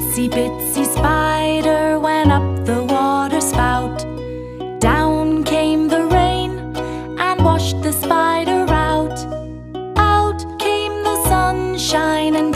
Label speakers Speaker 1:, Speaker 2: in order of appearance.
Speaker 1: itsy bitsy spider went up the water spout. Down came the rain and washed the spider out. Out came the sunshine and